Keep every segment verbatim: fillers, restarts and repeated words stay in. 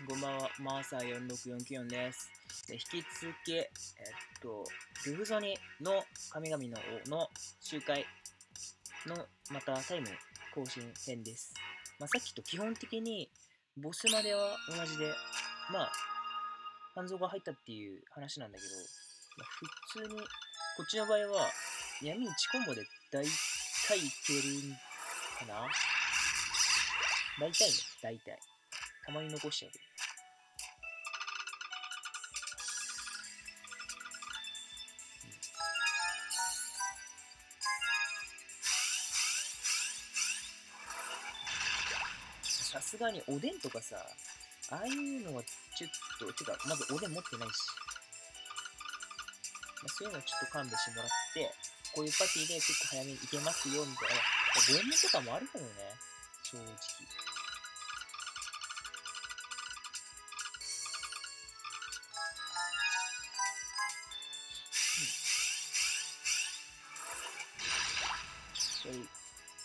ごまはマーサーよんろくよんきゅうよんです。で引き続き、えっと、ルフゾニの神々の王の集会のまたタイム更新編です。まあ、さっきと基本的にボスまでは同じで、まあ、半蔵が入ったっていう話なんだけど、まあ、普通に、こっちの場合は闇いちコンボで大体いけるんかな大体ね、大体。たまに残しちゃうけど。さすがにおでんとかさ、ああいうのはちょっと、てか、まずおでん持ってないし、まあ、そういうのはちょっと勘弁してもらって、こういうパティで結構早めに行けますよ、みたいな。ゲームとかもあるけどね、正直。うん。そう。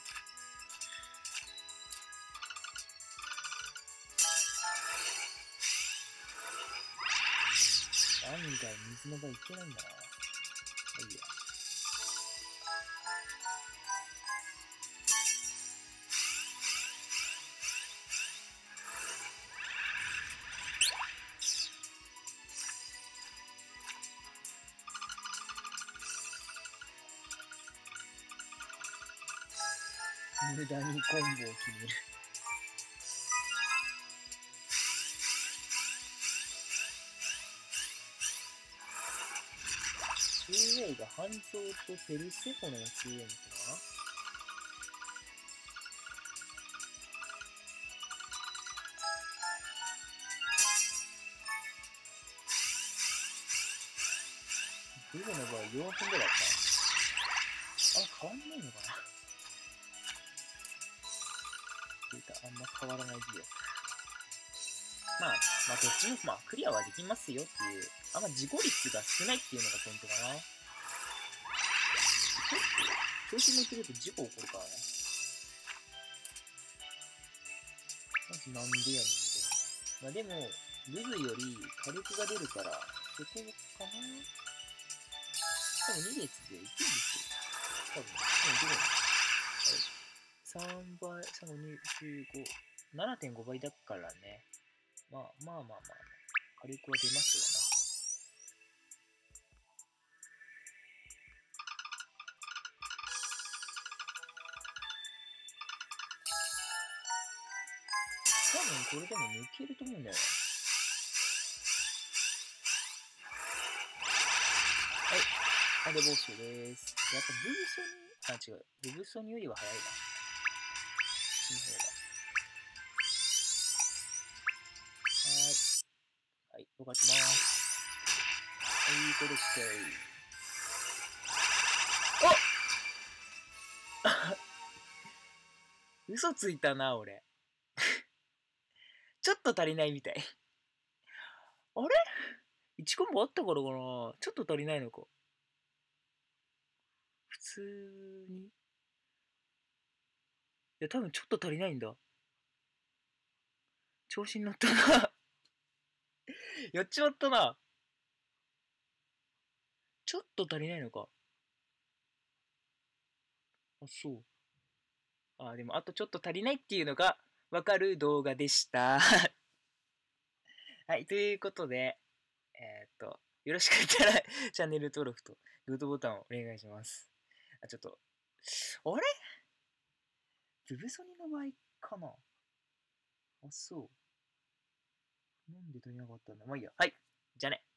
案外水の場いけないんだな。まあいいや。無駄にコンボを決める。ツーウェイが半蔵とペルセフォネのツーウェイなのかな。ブルの場合よんぷんぐらいだった。あ、変わんないのかな。っていうか、あんま変わらないビデオ。まあ、まあ、どっちも、まあ、クリアはできますよっていう、あんま事故率が少ないっていうのがポイントかな。調子乗ってると事故起こるからね。まずなんでやねんみたいな。まあでも、ルズより火力が出るから、そこかな。多分に列でいけるんですよ。多分。多分いけるんです。さんばい、さん、ご、に、じゅうご、ななてんごばいだからね。まあまあまあまあ、火力は出ますよな。多分これでも抜けると思うんだよね。はい。あ、で、ボスです。やっぱブーソニ、あ、違う。ブブソニよりは早いな。こっちの方が。はーい。はい、動かします。はい、これして。お嘘ついたな、俺。ちょっと足りないみたい。あれ ?いち コンボあったからかな。ちょっと足りないのか。普通に。いや、多分ちょっと足りないんだ。調子に乗ったな。やっちまったな。ちょっと足りないのか。あ、そう。あ、でも、あとちょっと足りないっていうのがわかる動画でした。はい、ということで、えー、っと、よろしかったらチャンネル登録とグッドボタンをお願いします。あ、ちょっと、あれブブソニの場合かな。あ、そう。なんで足りなかったんだ。まあいいや。はい。じゃあね。